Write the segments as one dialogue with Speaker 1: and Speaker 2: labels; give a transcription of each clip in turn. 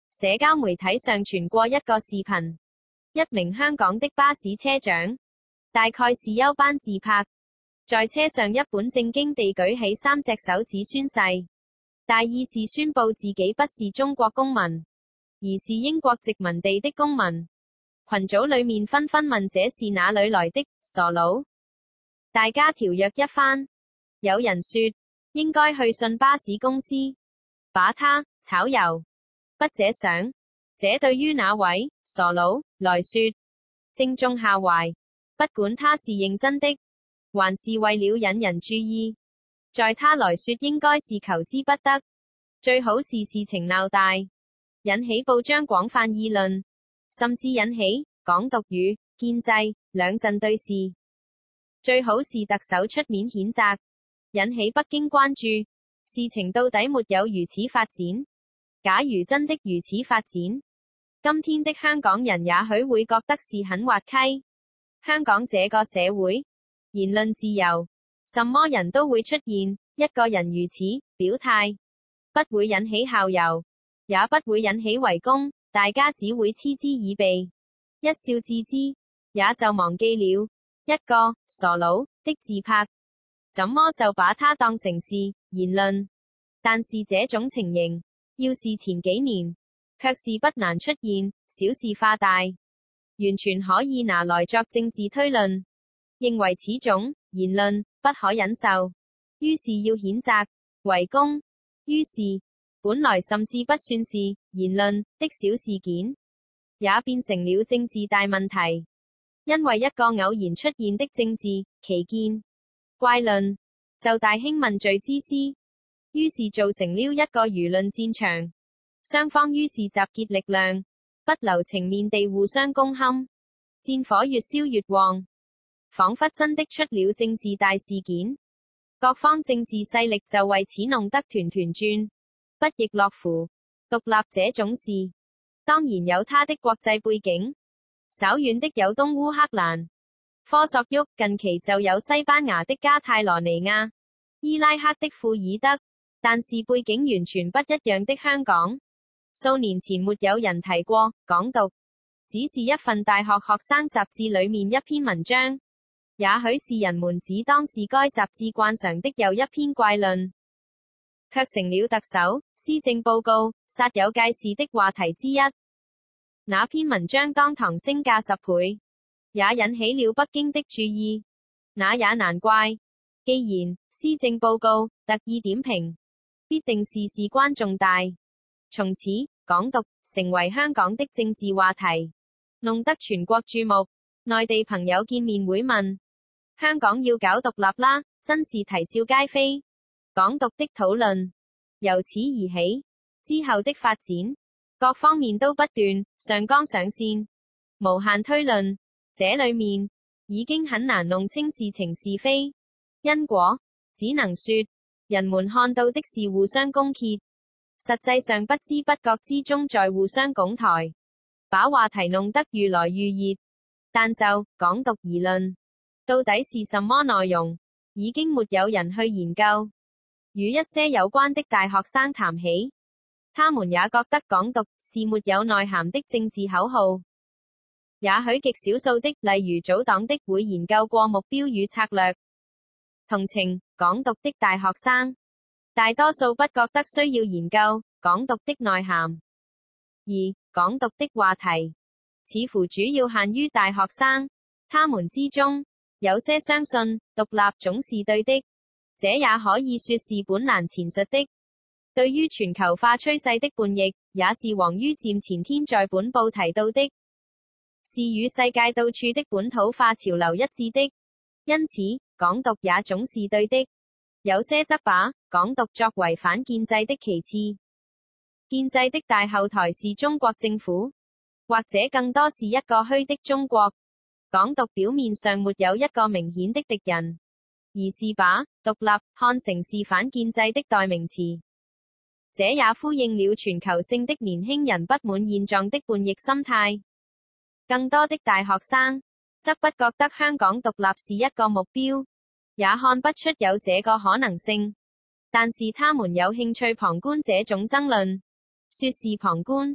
Speaker 1: 社交媒體上傳過一個視頻，一名香港的巴士車長，大概是休班自拍，在車上一本正經地舉起3隻手指宣誓，大意是宣布自己不是中國公民，而是英國殖民地的公民。群組裏面紛紛問這是哪裏來的傻佬，大家調侃一番。有人說應該去信巴士公司，把他炒魷。筆者想，這對於那位傻佬來說正中下懷，不管他是認真的，還是為了引人注意，在他來說應該是求之不得。最好是事情鬧大，引起報章廣泛議論，甚至引起港獨與建制兩陣對峙。最好是特首出面譴責，引起北京關注，事情到底沒有如此發展。假如真的如此發展，今天的香港人也許會覺得是很滑稽。香港這個社會，言論自由，什麼人都會出現，一個人如此表態，不會引起校友，也不會引起圍攻，大家只會嗤之以鼻，一笑置之，也就忘記了一個傻佬的自拍，怎麼就把它當成是言論。但是這種情形，要是前幾年，卻是不難出現，小事化大，完全可以拿來作政治推論，認為此種言論不可忍受，於是要譴責、圍攻，於是本來甚至不算是言論的小事件，也變成了政治大問題，因為一個偶然出現的政治歧見、怪論，就大興問罪之師。於是造成了一個輿論戰場，雙方於是集結力量，不留情面地互相攻陷，戰火越燒越旺，仿佛真的出了政治大事件。各方政治勢力就為此弄得團團轉，不亦樂乎。獨立這種事，當然有它的國際背景，稍遠的有東烏克蘭、科索沃，近期就有西班牙的加泰羅尼亞、伊拉克的庫爾德。但是背景完全不一樣的香港，數年前沒有人提過港獨，只是一份大學學生雜誌裏面一篇文章，也許是人們只當是該雜誌慣常的又一篇怪論，卻成了特首施政報告煞有介事的話題之一。那篇文章當堂升價10倍，也引起了北京的注意，那也難怪，既然施政報告特意點評，必定是事關重大，從此港獨成為香港的政治話題，弄得全國注目。內地朋友見面會問，香港要搞獨立啦，真是啼笑皆非。港獨的討論由此而起，之後的發展，各方面都不斷上綱上線，無限推論，這裏面已經很難弄清事情是非因果，只能說人們看到的是互相攻訐，實際上不知不覺之中在互相拱台，把話題弄得越來越熱。但就港獨而論，到底是什麼內容，已經沒有人去研究。與一些有關的大學生談起，他們也覺得港獨是沒有內涵的政治口號。也許極少數的，例如組黨的，會研究過目標與策略，同情港獨的大學生，大多數不覺得需要研究港獨的內涵，而港獨的話題似乎主要限於大學生，他們之中有些相信獨立總是對的，這也可以說是本蘭前述的，對於全球化趨勢的叛逆，也是王于漸前天在本報提到的，是與世界到處的本土化潮流一致的，因此港獨也總是對的。有些則把港獨作為反建制的旗幟，建制的大後台是中國政府，或者更多是一個虛的中國。港獨表面上沒有一個明顯的敵人，而是把獨立看成是反建制的代名詞，這也呼應了全球性的年輕人不滿現狀的叛逆心態。更多的大學生則不覺得香港獨立是一個目標，也看不出有這個可能性，但是他們有興趣旁觀這種爭論，說是旁觀，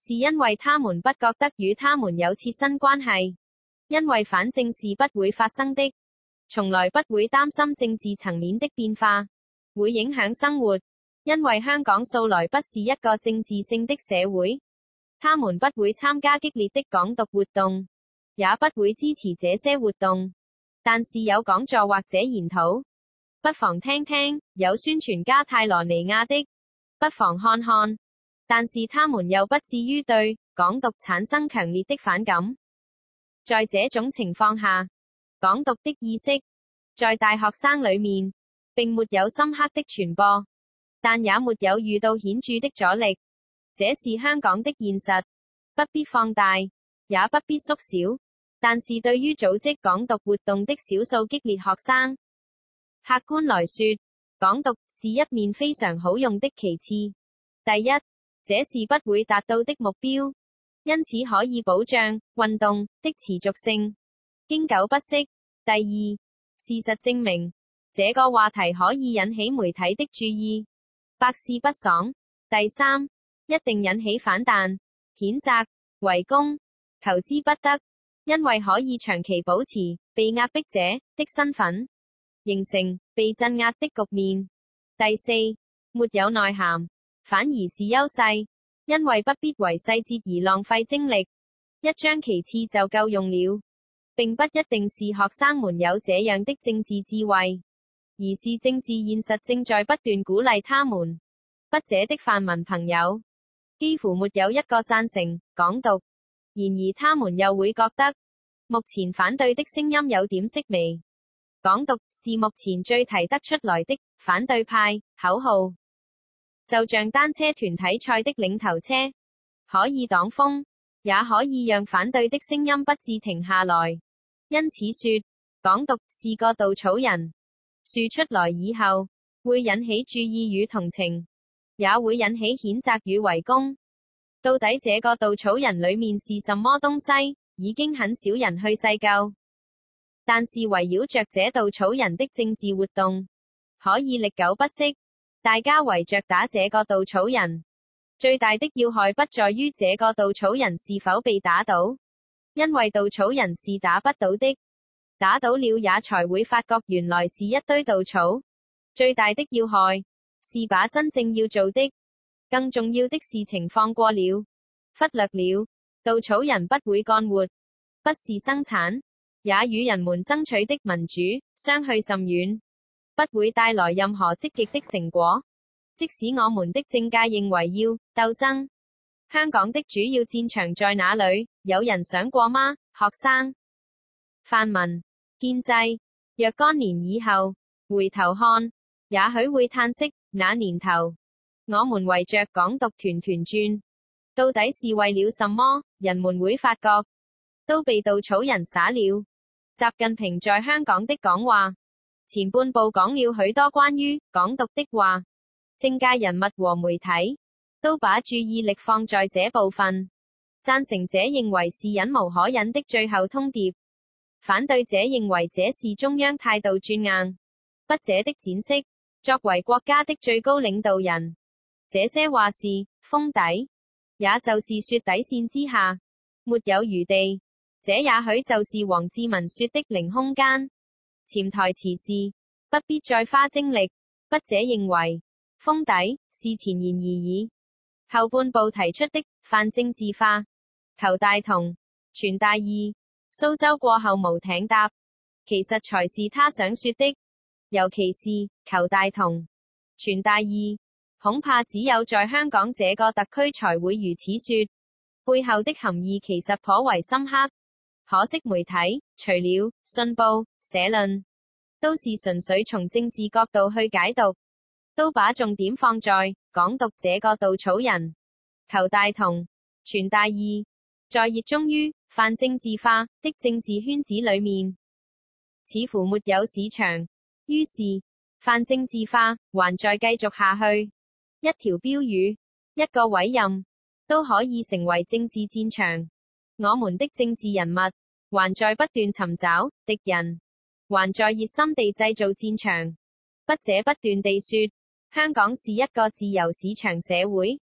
Speaker 1: 是因為他們不覺得與他們有切身關係，因為反正是不會發生的，從來不會擔心政治層面的變化會影響生活，因為香港素來不是一個政治性的社會，他們不會參加激烈的港獨活動，也不會支持這些活動，但是有講座或者研討，不妨聽聽，有宣傳加泰羅尼亞的，不妨看看，但是他們又不至於對港獨產生強烈的反感。在這種情況下，港獨的意識在大學生裏面並沒有深刻的傳播，但也沒有遇到顯著的阻力，這是香港的現實，不必放大，也不必縮小，但是對於組織港獨活動的少數激烈學生，客觀來說，港獨是一面非常好用的旗幟。第一，這是不會達到的目標，因此可以保障運動的持續性，經久不息。第二，事實證明，這個話題可以引起媒體的注意，百試不爽。第三，一定引起反彈、譴責、圍攻，求之不得，因為可以長期保持被壓迫者的身份，形成被鎮壓的局面。第四，沒有內涵，反而是優勢，因為不必為細節而浪費精力，一張旗幟就夠用了，並不一定是學生們有這樣的政治智慧，而是政治現實正在不斷鼓勵他們。筆者的泛民朋友幾乎沒有一個贊成港獨，然而他們又會覺得目前反對的聲音有點式微，港獨是目前最提得出來的反對派口號，就像單車團體賽的領頭車，可以擋風，也可以讓反對的聲音不致停下來。因此說，港獨是個稻草人，樹出來以後會引起注意與同情，也會引起譴責與圍攻。到底這個稻草人裡面是什麼東西，已經很少人去細究。但是圍繞着這稻草人的政治活動，可以歷久不息。大家圍着打這個稻草人，最大的要害不在於這個稻草人是否被打倒，因為稻草人是打不倒的，打倒了也才會發覺原來是一堆稻草。最大的要害是把真正要做的更重要的事情放過了，忽略了。稻草人不會幹活，不是生產，也與人們爭取的民主相去甚遠，不會帶來任何積極的成果。即使我們的政界認為要鬥爭，香港的主要戰場在哪裡？有人想過嗎？學生、泛民、建制，若干年以後回頭看，也許會嘆息，那年頭我們圍着港獨團團轉，到底是為了什麼？人們會發覺，都被稻草人耍了。習近平在香港的講話，前半部講了許多關於港獨的話，政界人物和媒體都把注意力放在這部分。贊成者認為是忍無可忍的最後通牒，反對者認為這是中央態度轉硬。筆者的展示，作為國家的最高領導人，這些話是封底，也就是說底線之下沒有餘地。這也許就是王志民說的零空間。潛台詞是不必再花精力。筆者認為封底是前言而已。後半部提出的泛政治化、求大同、傳大義、蘇州過後無艇搭，其實才是他想說的。尤其是求大同、傳大義，恐怕只有在香港這個特區才會如此說，背後的含義其實頗為深刻。可惜媒體除了信報、社論，都是純粹從政治角度去解讀，都把重點放在港獨這個稻草人，求大同、傳大義，在熱衷於泛政治化的政治圈子裏面，似乎沒有市場。於是泛政治化還在繼續下去，一條標語、一個委任都可以成為政治戰場。我們的政治人物還在不斷尋找敵人，還在熱心地製造戰場。筆者不斷地說，香港是一個自由市場社會，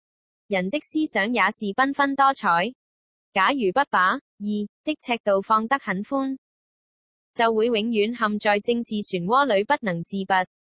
Speaker 1: 人的思想也是繽紛多彩。假如不把二的尺度放得很寬，就會永遠陷在政治漩渦裏不能自拔。